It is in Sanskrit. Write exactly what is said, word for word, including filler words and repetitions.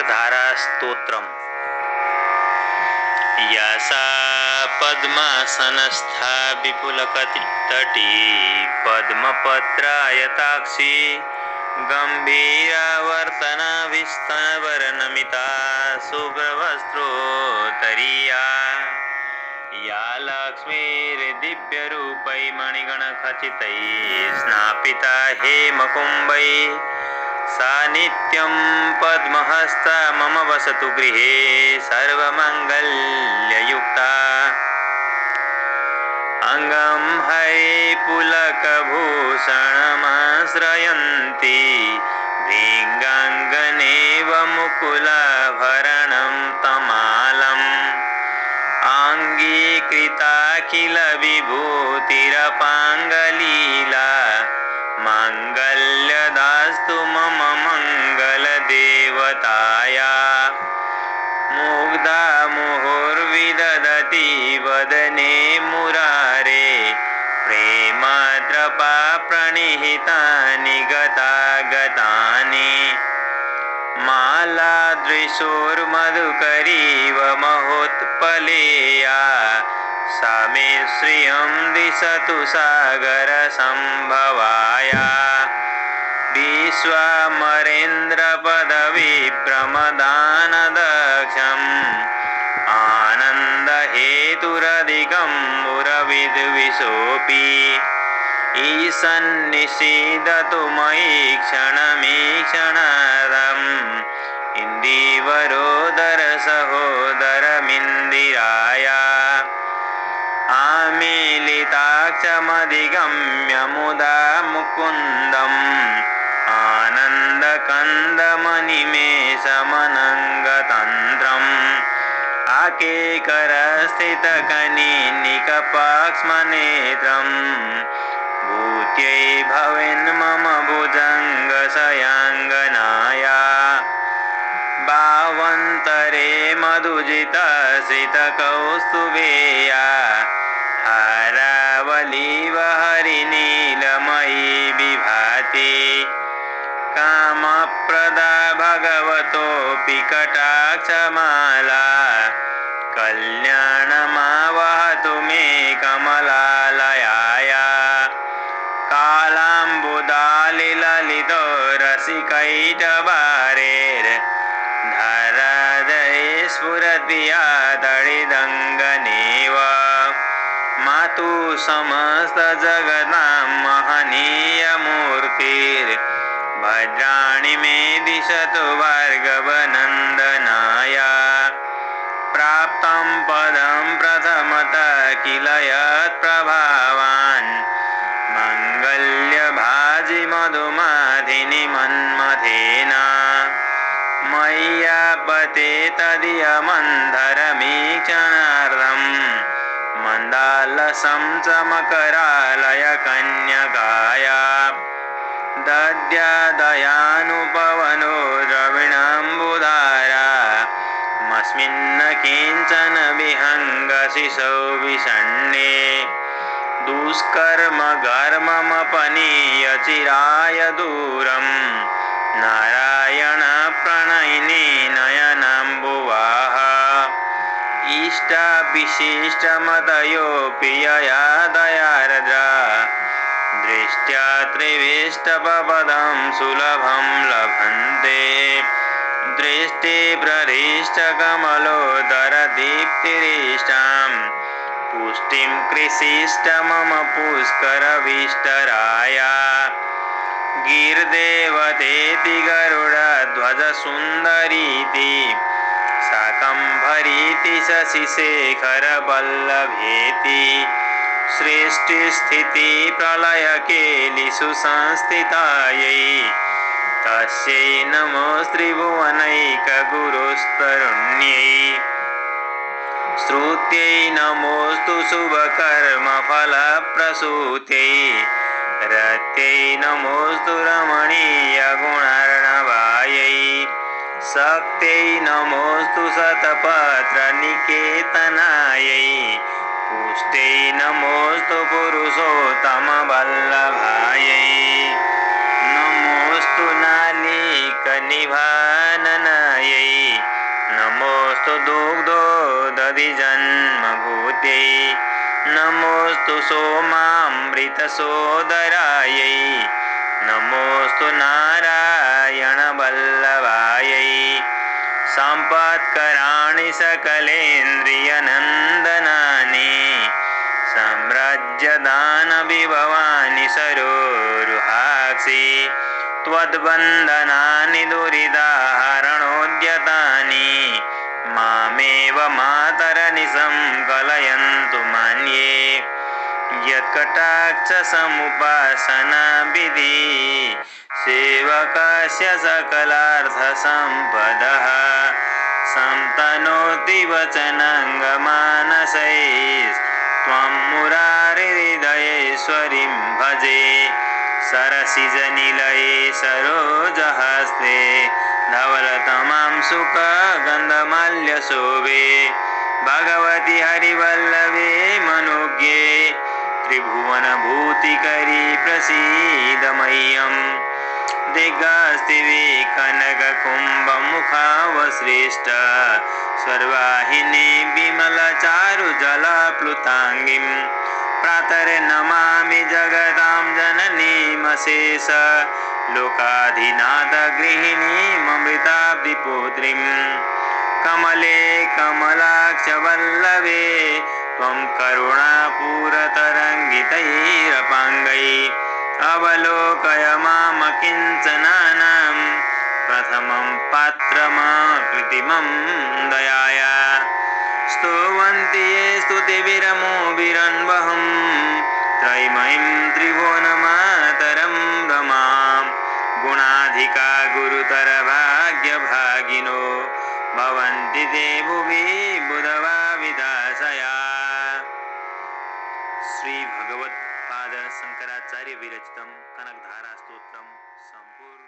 वाग्धारास्तोत्रम्। यासा पद्मासनस्था विपुलकटितटी पद्मपत्रायताक्षी गम्भीरावर्तनाभिस्तनवर्णमिता शुभ्रवस्त्रोत्तरीया। या लक्ष्मीर्दिव्यरूपै मणिगणखचितैः स्नापिता हेमकुम्भैः सा नित्यं पद्महस्ता मम वसतु गृहे सर्वमङ्गल्ययुक्ता। अङ्गं हरिपुलकभूषणमाश्रयन्ती भृङ्गाङ्गनेव मुकुलाभरणं तमालम् अङ्गीकृताखिलविभूतिरपाङ्गलीला माङ्गल्यदास्तु मम मङ्गलदेवताया। मुग्धा मुहुर्विदधति वदने मुरारे प्रेमाद्रपा प्रणिहितानि गतागतानि। मालादृशोर्मधुकरीव महोत्पलेया सा मे श्रियं दिशतु सागरसम्भवाया। विश्वामरेन्द्रपदविप्रमदानदक्षम् आनन्दहेतुरधिकं मुरविद्विषोऽपि ईशन्निषीदतु मयि क्षणमीक्षणार्धम् इन्दीवरोदरसहोदरमिन्दिराया। आमीलिताक्षमधिगम्य मुदा मुकुन्दम् आनन्दकन्दमनिमेषमनङ्गतन्त्रम् आकेकरस्थितकनिनिकपाक्ष्मनेत्रम् भूत्यै भवेन्मम भुजङ्गशयाङ्गनाया। बाह्वन्तरे मधुजितसितकौस्तुभेया हारावलीव हरिनीलमयी विभाति। कामप्रदा भगवतोऽपि कटाक्षमाला कल्याणमावहतु मे कमलालयाया। कालाम्बुदालिललितो रसिकैटबारेर्धरादये स्फुरति या तडिदङ्गनेव। मातुः समस्तजगतां महनीयमूर्तिर्भद्राणि मे दिशतु भार्गवनन्दनाया। प्राप्तं पदं प्रथमतः किल यत्प्रभावान् मङ्गल्यभाजि मधुमाधिनि मन्मथेन। मय्यापते तदीयमन्धरमीक्षणार्धम् मन्दालसं च मकरालय कन्यकाया। दद्यादयानुपवनो द्रविणाम्बुधारा मस्मिन्न किञ्चन विहङ्गशिशौ विषण्णे। दुष्कर्म घर्ममपनीय चिराय दूरम् नारायणप्रणयिनी नयनाम्बुवाः। इष्टाविशिष्टमतयोऽपि यया दयार्द्रा दृष्ट्या त्रिविष्टपदं सुलभं लभन्ते। दृष्टि प्रहृष्टकमलोदरदीप्तिरिष्टां पुष्टिं कृषिष्ट मम पुष्करविष्टराया। गिर्देवतेति गरुडध्वजसुन्दरीति शाकम्भरीति शशिशेखरवल्लभेति। सृष्टिस्थितिप्रलयकेलिषु संस्थितायै तस्यै नमस्त्रिभुवनैकगुरुस्तरुण्यै। श्रुत्यै नमोऽस्तु शुभकर्मफलप्रसूत्यै रत्यै नमोऽस्तु रमणीयगुणार्णवायै। शक्त्यै नमोऽस्तु शतपत्रनिकेतनायै पुष्ट्यै नमोऽस्तु पुरुषोत्तमवल्लभायै। नमोऽस्तु नालीकनिभाननायै सोमामृतसोदरायै नमोऽस्तु नारायणवल्लभायै सम्पत्कराणि सकलेन्द्रियनन्दनानि साम्राज्यदानविभवानि सरोरुहाक्षि त्वद्वन्दनानि दुरिदाहरणोद्यतानि मामेव मातरनिशं कलयन्तु मान्ये यत्कटाक्षसमुपासनाविधि सेवकस्य सकलार्थसम्पदः संतनोति वचनाङ्गमानसैस्त्वं मुरारिहृदयेश्वरीं भजे सरसिजनिलये सरोजहस्ते धवलतमां सुखगन्धमाल्यशोभे भगवति हरिवल्लभे मनोज्ञे त्रिभुवनभूतिकरी प्रसीद मह्यं दिग्गस्तिवे कनककुम्भमुखावसृष्ट स्वर्वाहिनी विमलचारुजलप्लुताङ्गीं प्रातर्नमामि जगतां जननीमशेष लोकाधिनाथगृहिणीममृताब्धिपुत्रीं कमले कमलाक्षवल्लभे त्वं करुणापूरतरङ्गितैरपाङ्गैः अवलोकय मामकिञ्चनानां प्रथमं पात्रमकृत्रिमं दयाया स्तुवन्ति ये स्तुतिभिरमोभिरन्वहं त्रयीमयीं त्रिभुवनमातरं रमां गुणाधिका गुरुतरभाग्यभागिनो भवन्ति ते भुवि बुधभाविदाशया। श्री भगवत्पाद शंकराचार्य विरचितं कनकधारा स्तोत्रम संपूर्ण।